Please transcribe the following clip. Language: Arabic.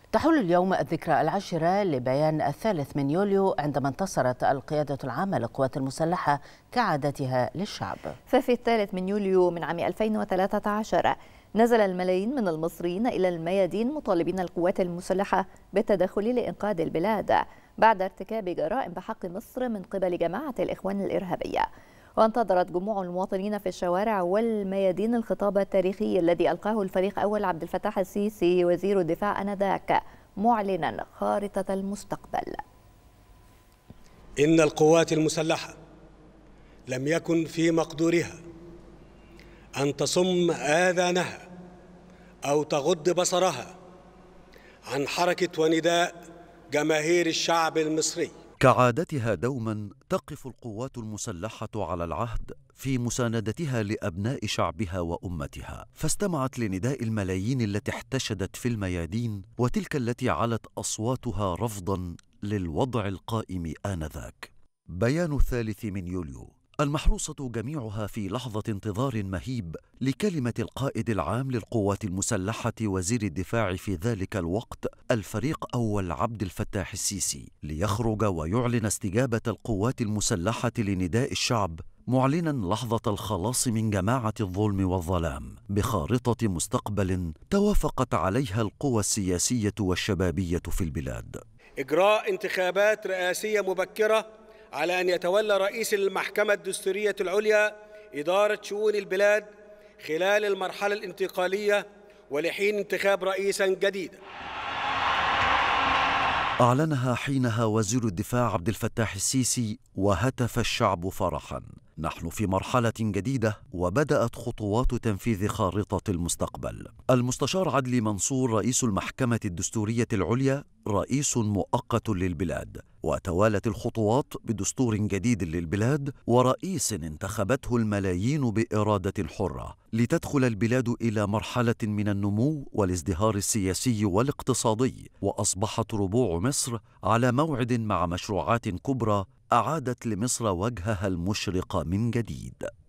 تحل اليوم الذكرى العاشرة لبيان 3 يوليو عندما انتصرت القيادة العامة للقوات المسلحة كعادتها للشعب. ففي 3 يوليو من عام 2013 نزل الملايين من المصريين إلى الميادين مطالبين القوات المسلحة بالتدخل لإنقاذ البلاد بعد ارتكاب جرائم بحق مصر من قبل جماعة الإخوان الإرهابية. وانتظرت جموع المواطنين في الشوارع والميادين الخطاب التاريخي الذي ألقاه الفريق أول عبد الفتاح السيسي وزير الدفاع آنذاك معلنا خارطة المستقبل. إن القوات المسلحة لم يكن في مقدورها أن تصم آذانها أو تغض بصرها عن حركة ونداء جماهير الشعب المصري. كعادتها دوما تقف القوات المسلحة على العهد في مساندتها لأبناء شعبها وأمتها، فاستمعت لنداء الملايين التي احتشدت في الميادين وتلك التي علت أصواتها رفضا للوضع القائم آنذاك. بيان 3 يوليو المحروسة جميعها في لحظة انتظار مهيب لكلمة القائد العام للقوات المسلحة وزير الدفاع في ذلك الوقت الفريق أول عبد الفتاح السيسي، ليخرج ويعلن استجابة القوات المسلحة لنداء الشعب، معلنا لحظة الخلاص من جماعة الظلم والظلام بخارطة مستقبل توافقت عليها القوى السياسية والشبابية في البلاد. إجراء انتخابات رئاسية مبكرة على أن يتولى رئيس المحكمة الدستورية العليا إدارة شؤون البلاد خلال المرحلة الانتقالية ولحين انتخاب رئيسا جديدا. أعلنها حينها وزير الدفاع عبد الفتاح السيسي وهتف الشعب فرحا: نحن في مرحلة جديدة وبدأت خطوات تنفيذ خارطة المستقبل. المستشار عدلي منصور رئيس المحكمة الدستورية العليا رئيس مؤقت للبلاد، وتوالت الخطوات بدستور جديد للبلاد ورئيس انتخبته الملايين بإرادة حرة لتدخل البلاد إلى مرحلة من النمو والازدهار السياسي والاقتصادي، وأصبحت ربوع مصر على موعد مع مشروعات كبرى أعادت لمصر وجهها المشرق من جديد.